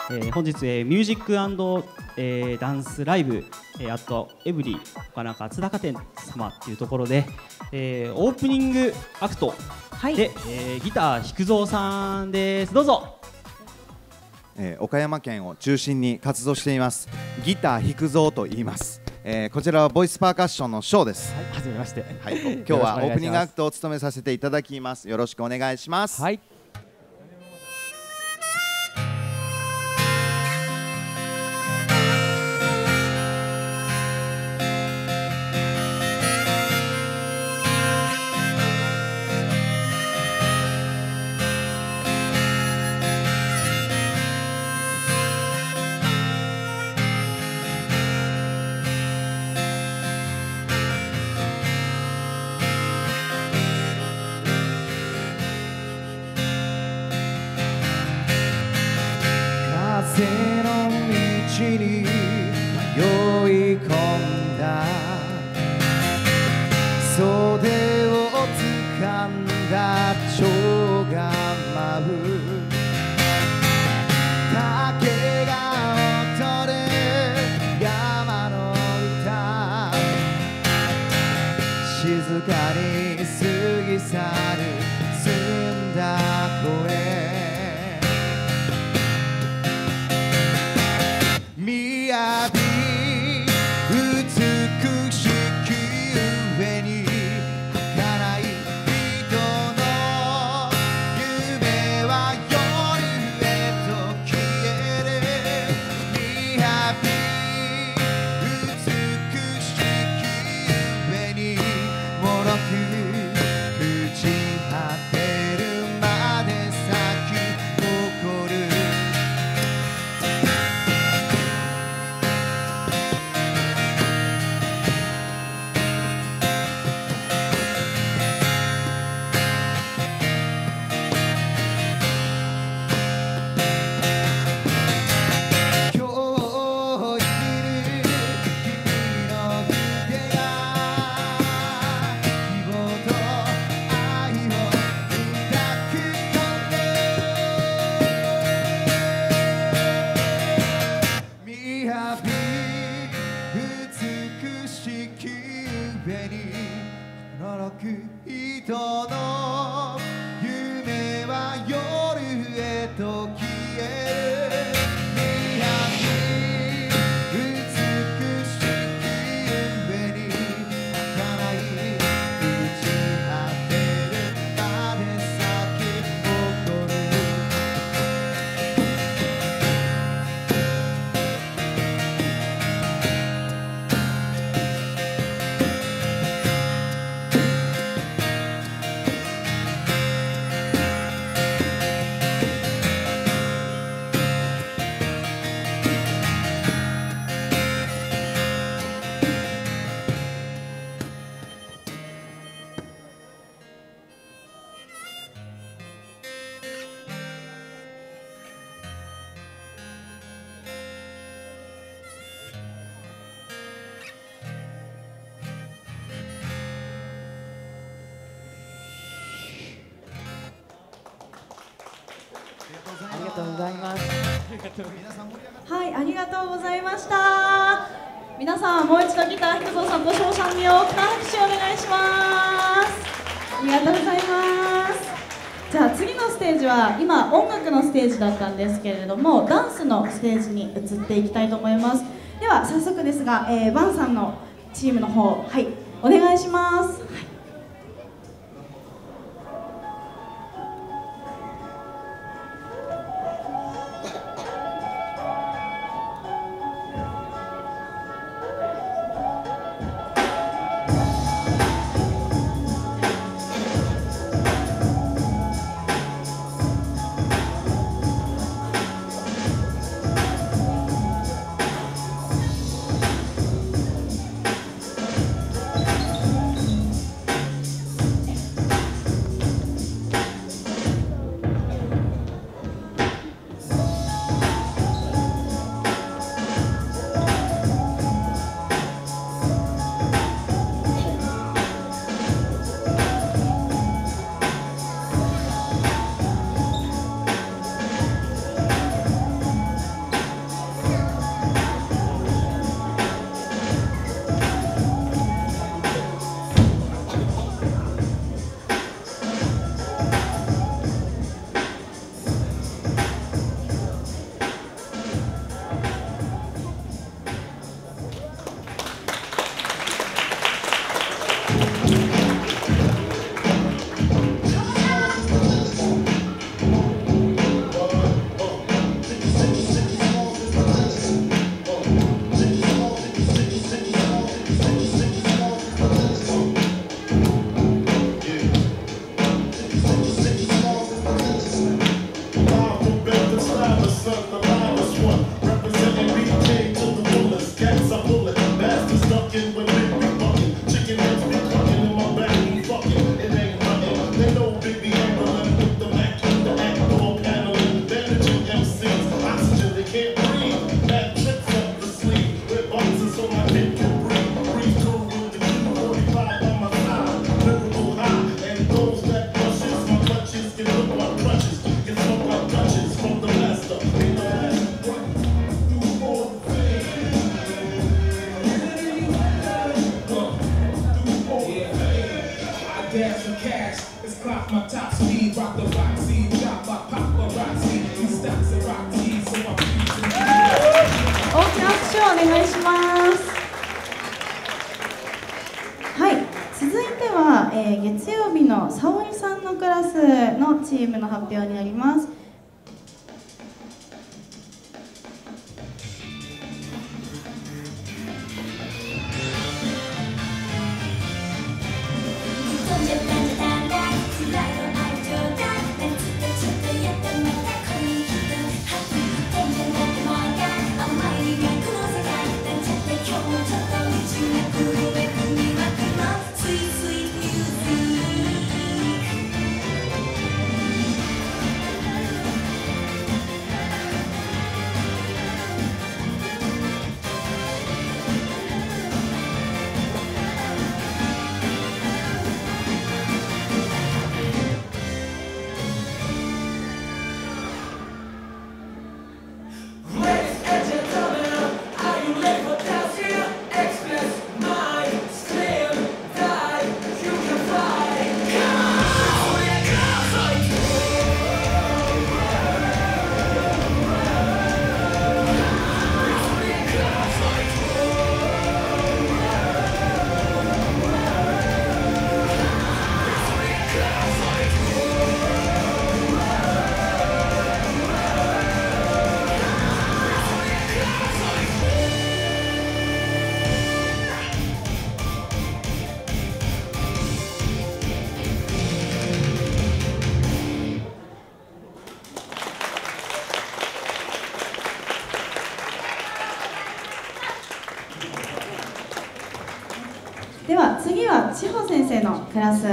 本日、ミュージック&、ダンスライブ、あとエブリ岡中津高店様っていうところで、オープニングアクトで、ギター弾くぞうさんです。どうぞ。 岡山県を中心に活動していますギター弾くぞうと言います。こちらはボイスパーカッションのショーです。 はじめまして。 はい、今日はオープニングアクトを務めさせていただきます。よろしくお願いします。 はい。 風の道に迷い込んだ袖を掴んだ蝶が舞う竹が踊る山の歌静かに過ぎ去る澄んだ声雅美しき上に儚い人の夢は夜へと消える雅美しき上にもろく朽ち果てるまで咲き誇る人の夢は夜へと消える美しき上に儚い朽ち果てるまで咲き誇るありがとうございます。はい、ありがとうございました。皆さん、もう一度ギター弾くぞさんと翔さんに大きな拍手をお願いします。ありがとうございます。じゃあ次のステージは今音楽のステージだったんですけれども、ダンスのステージに移っていきたいと思います。では早速ですが、バンさんのチームの方、はい、お願いします。はい。 願いします。はい、続いては、月曜日の沙織さんのクラスのチームの発表になります。では次は千穂先生のクラス。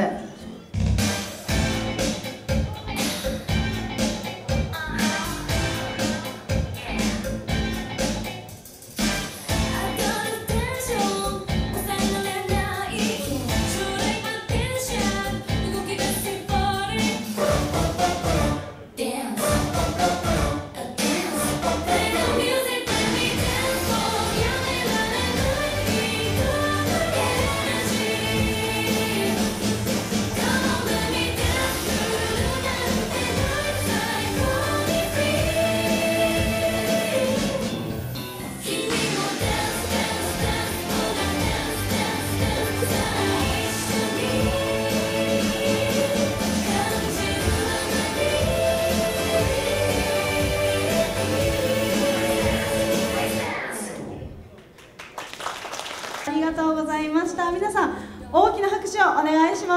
ありがとうございました。皆さん大きな拍手をお願いします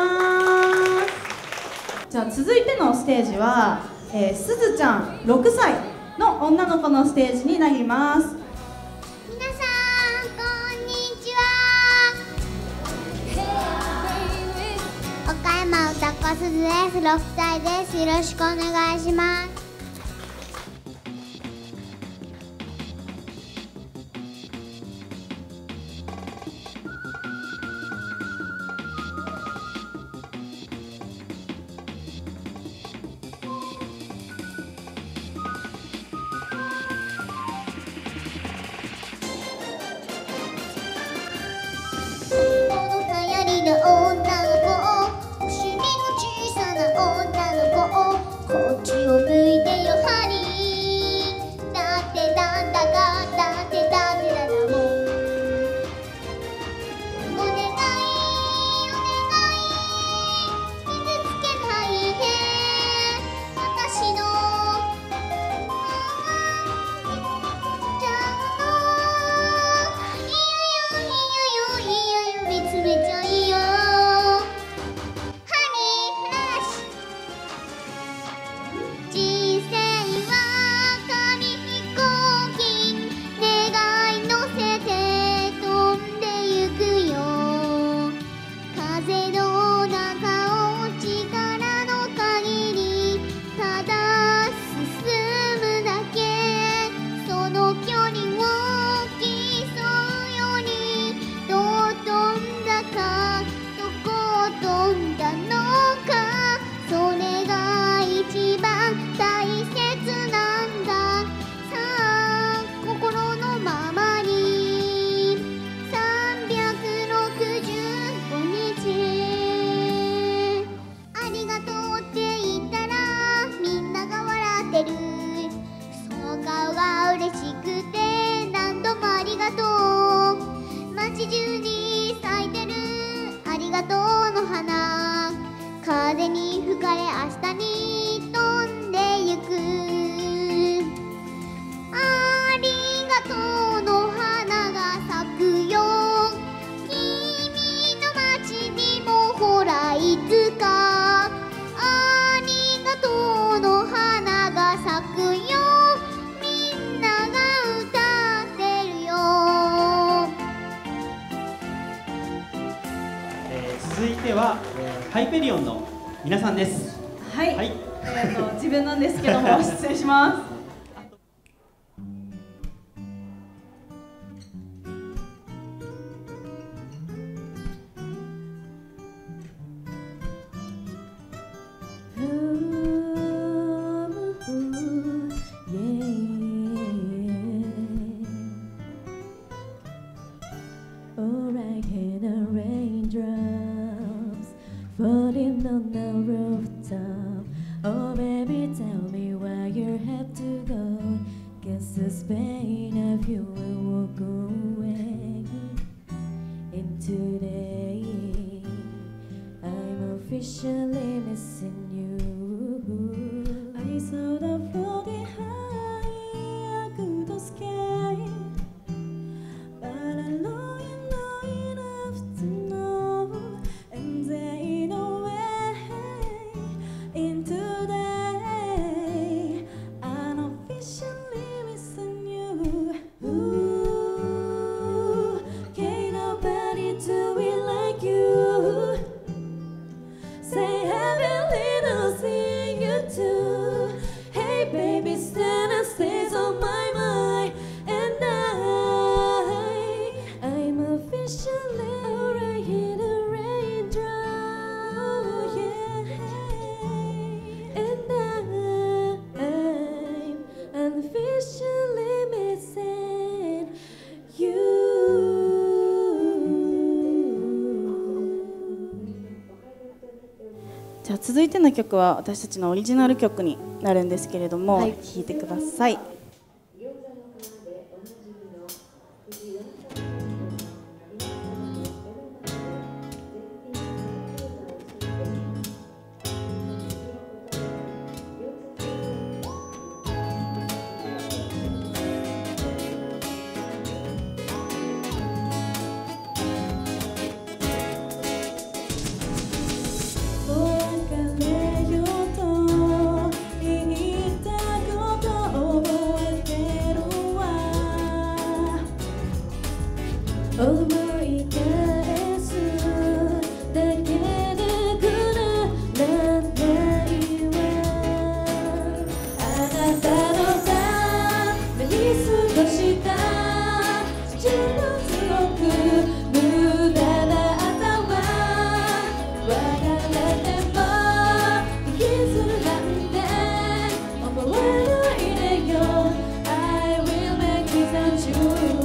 。じゃあ続いてのステージは、すずちゃん6歳の女の子のステージになります。 皆さんこんにちは。岡山歌子すずです。6歳です。よろしくお願いします。女の子、お尻の小さな女の子、こっちを向いてては、ハイペリオンの皆さんです。 はい、自分なんですけども失礼します。 Falling on the rooftop. Oh baby, tell me where you have to go. Guess this pain of you will walk away. And today I'm officially missing you. I saw the floating high to the sky, but I know enough to know, and they know way in today I'm officially missing you. Ooh, can't nobody do it like you. Say every little thing you do. Hey baby, stand and stays on my mind, and I'm officially right here, the raindrop, yeah. And I'm officially missing you. じゃあ続いての曲は私たちのオリジナル曲になるんですけれども、聴いてください。思い返すだけでくらなんないわ。あなたのために過ごした10のすごく無駄だったわ。別れても引きずるなんて思わないでよ。I will make without you。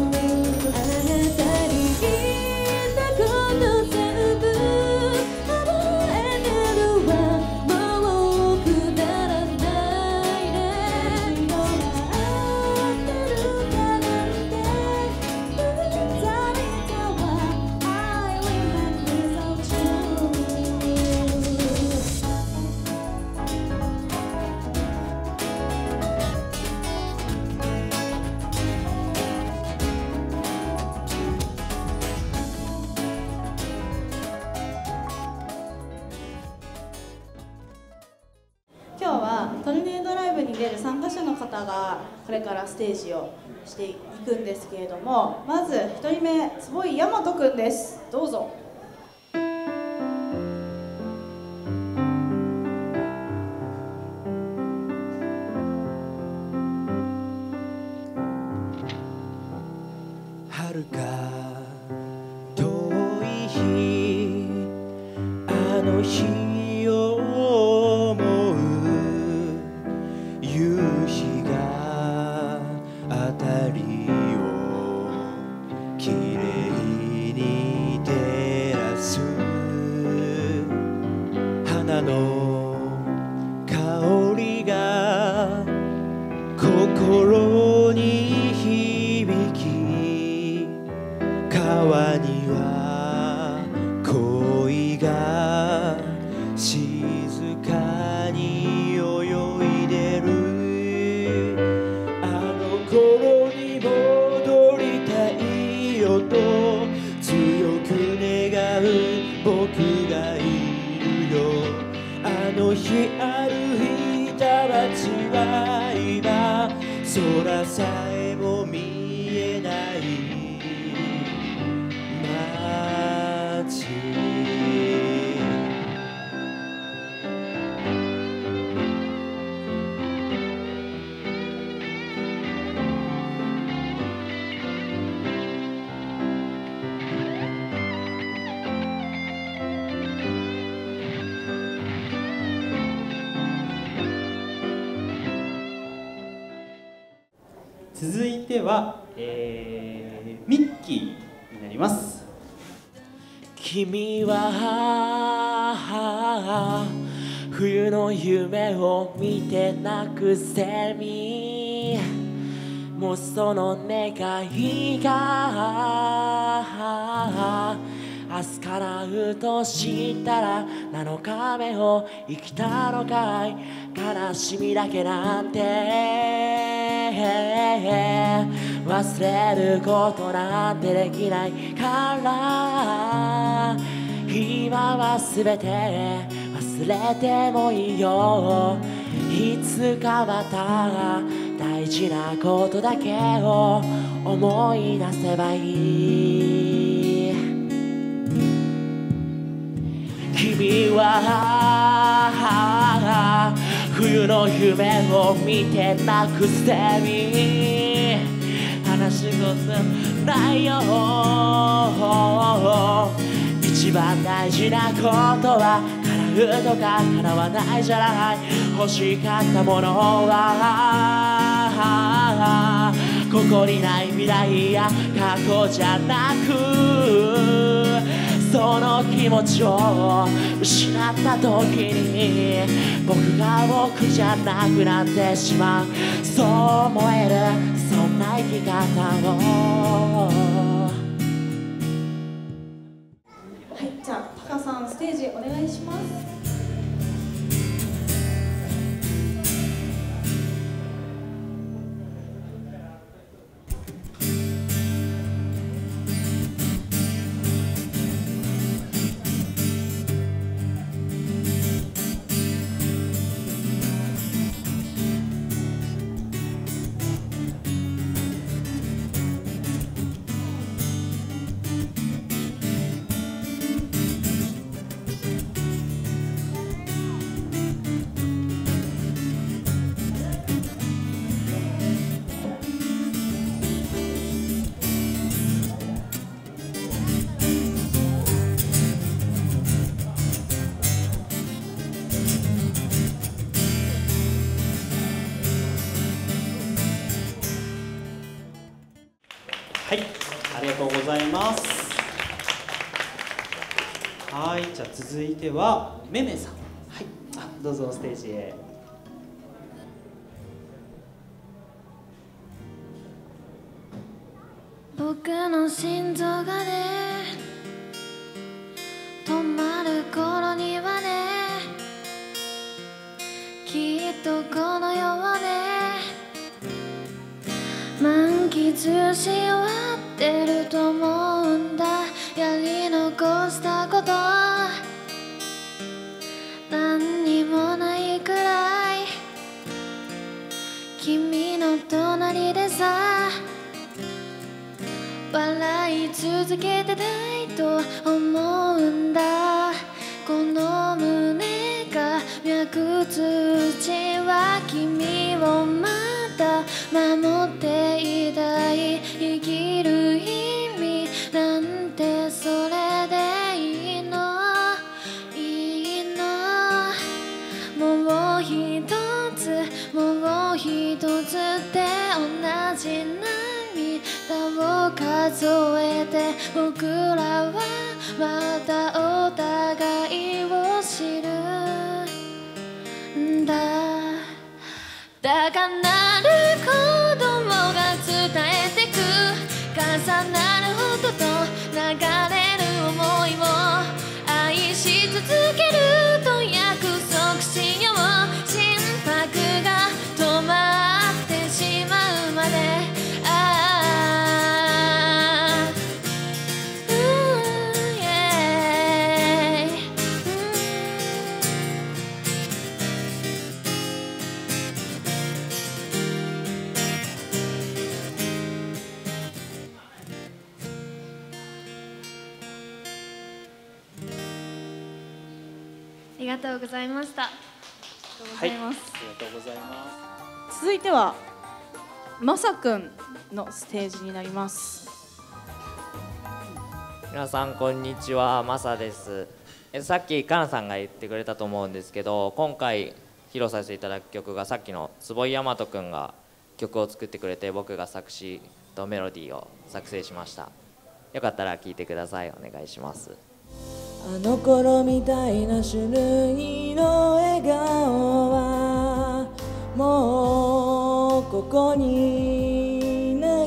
今日はトルネードライブに出る参加者の方がこれからステージをしていくんですけれども、まず1人目、坪井大和くんです。どうぞ。 遥か遠い日、あの日を思う。夕日が辺りをきれいに照らす。花の香りが心に響き、川には恋が静かに泳いでる。あの頃に戻りたいよと強く願う僕がいるよ。あの日歩いた街は今空さえも見えない街。 ては、ミッキーになります。 君は冬の夢を見て泣くセミ、もうその願いが明日叶うとしたら7日目を生きたのかい。悲しみだけなんて忘れることなんてできないから、今は全て忘れてもいいよ。いつかまた大事なことだけを思い出せばいい。君は冬の夢を見て泣くセミ、話すことないよ。一番大事なことは叶うとか叶わないじゃない。欲しかったものはここにない未来や過去じゃなく、その気持ちを失った時に僕が僕じゃなくなってしまう。そう思えるそんな生き方を。 はい、じゃあタカさんステージお願いします。 はい、ありがとうございます。はい、じゃあ続いてはめめさん、はい、どうぞステージへ。 僕の心臓がね止まる頃にはね、きっとこの世はね満喫し終わってると思うんだ。やり残したこと何にもないくらい、君の隣でさ笑い続けてたいと思うんだ。この胸が脈打ちは君をまた守っていたい。生きる意味なんてそれでいいのいいの。もう一つもう一つって同じ涙を数えて、僕らはまたお互いを知るんだ。高鳴る鼓動が伝えてく、重なる音と流れる想いを愛し続けると約束しよう。心拍が止まってしまうまで、ありがとうございました。 はい、ありがとうございます。 続いてはまさくんのステージになります。 皆さんこんにちは、マサです。さっきかなさんが言ってくれたと思うんですけど、今回披露させていただく曲がさっきの坪井大和くんが曲を作ってくれて、僕が作詞とメロディーを作成しました。よかったら聴いてください。お願いします。 あの頃みたいな種類の笑顔はもうここにない。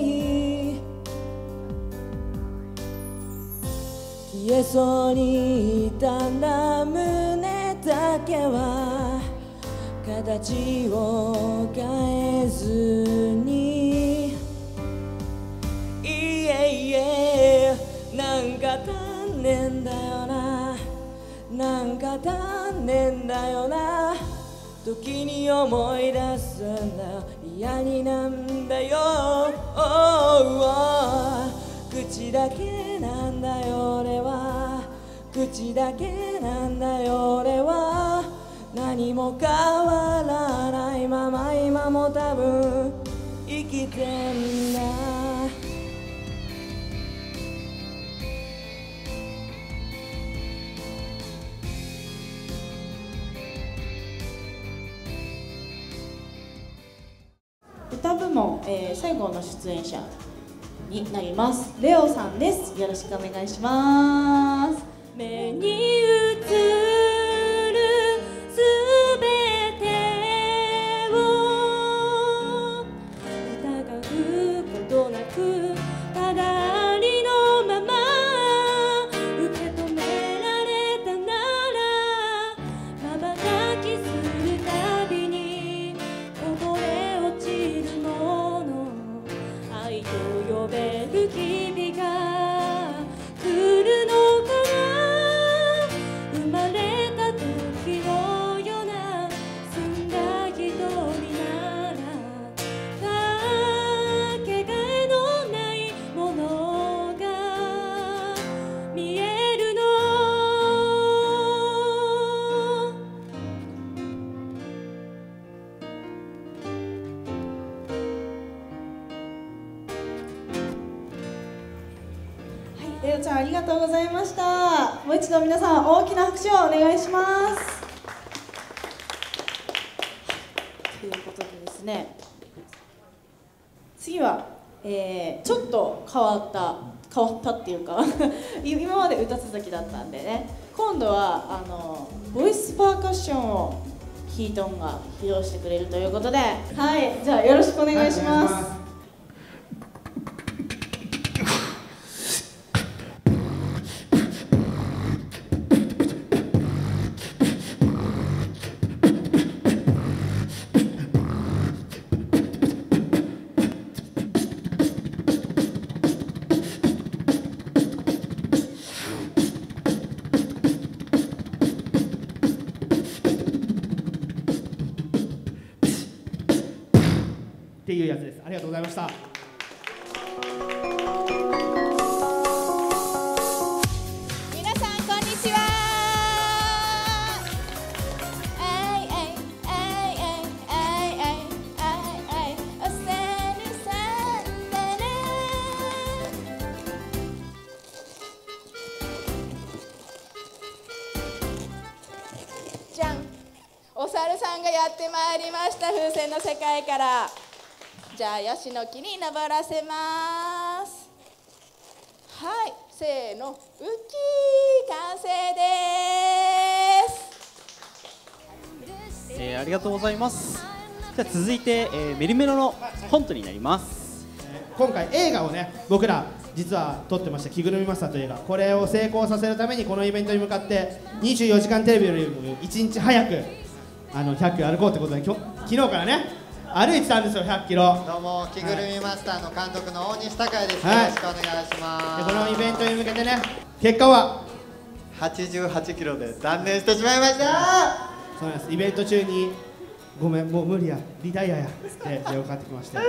消えそうに痛んだ胸だけは形を変えずに、いえいえなんか足んねえんだよな、なんか足んねえんだよな、時に思い出すんだよ、嫌になんだよ、口だけなんだよ俺は、口だけなんだよ俺は、何も変わらないまま今も多分生きてんだ。 歌部門、最後の出演者になりますレオさんです。よろしくお願いします。 目に映るすべてを疑うことなくただありのまま受け止められたなら、まばたきするたびにこぼれ落ちるもの、愛と呼べる日々が来るのかな、生まれた時のような澄んだ瞳なら、かけがえのないものが見えるの。 レオちゃんありがとうございました。もう一度皆さん大きな拍手をお願いします。ということでですね、次は、ちょっと変わったっていうか今まで歌続きだったんでね、今度はボイスパーカッションをヒートンが披露してくれるということで、はい、じゃあよろしくお願いします。 っていうやつです。ありがとうございました。 皆さんこんにちは。あいあいあいあいあいあいあいおせるさんだね。じゃん、お猿さんがやってまいりました。風船の世界から。じゃあヤシの木に登らせます。はい、せーの、ウッキー完成です。 ありがとうございます。じゃあ続いて、メリメロのコントになります。 今回映画をね、僕ら実は撮ってました。着ぐるみマスターという映画、これを成功させるためにこのイベントに向かって24時間テレビより1日早く100キロ歩こうということで、昨日からね歩いてたんですよ、100キロ。 どうも、着ぐるみマスターの監督の大西孝也です。 はい、 よろしくお願いします。 でこのイベントに向けてね、結果は 88キロで断念してしまいました。 そうなんです。イベント中にごめん、もう無理や、リタイアやって電話かかってきまして、はい、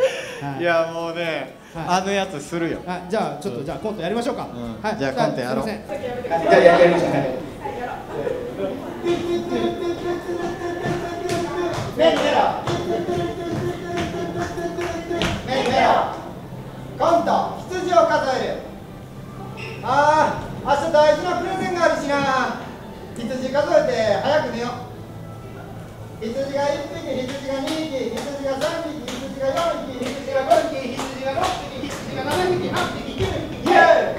いやもうね、あのやつするよ。 じゃあちょっと、じゃあコントやりましょうか。はい、 じゃあコントやろう。 じゃあやりましょう。 メリメロコント、羊を数える。明日大事なプレゼンがあるしな。羊数えて早く寝よう。羊が1匹、羊が2匹、羊が3匹、羊が4匹、羊が5匹、羊が6匹、羊が7匹、8匹、9匹、イエ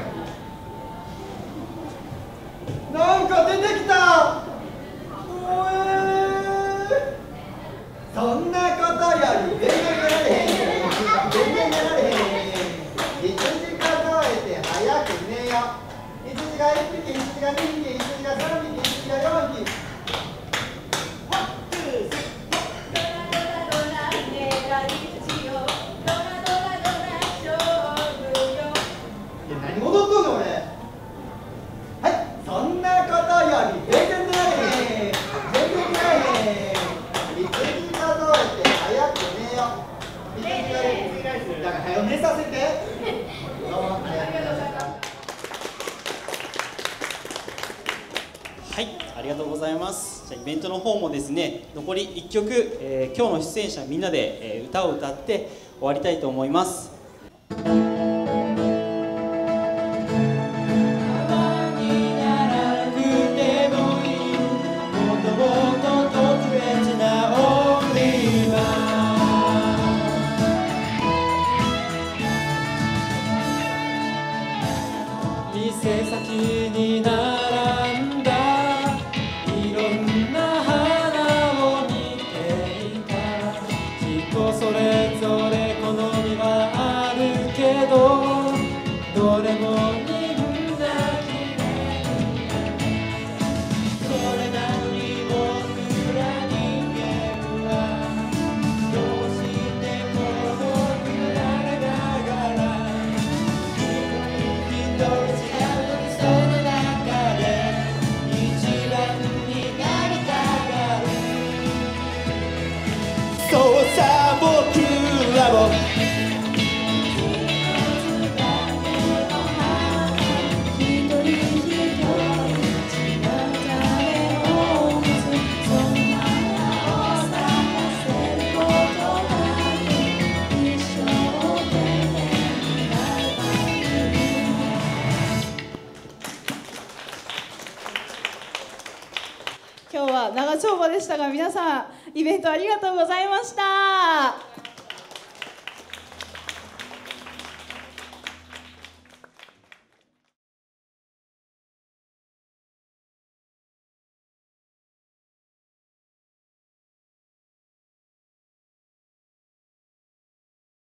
ーイ。なんか出てきた。そんなことより全然やられへん。全然やられへん。羊数えて早く寝よ。羊が1匹、羊が2匹、羊が3匹、羊が4匹。何踊っとんの俺。はい、そんなことより全然寝られへん。全然寝られへん。羊数えて早く寝よ。羊だから早く寝させて。どうもありがとうございます。 はい、ありがとうございます。じゃあイベントの方もですね、残り1曲、今日の出演者みんなで、歌を歌って終わりたいと思います。 店先に並んだいろんな花を見ていた。人それぞれ好みはあるけど、どれもみんな綺麗。それなのに僕ら人間はどうして孤独になれながら一人そうさ僕らも一人一人違う種を持つ、その花を咲かせることだけ一生懸命になる限り。 今日は長丁場でしたが、皆さんイベントありがとうございました。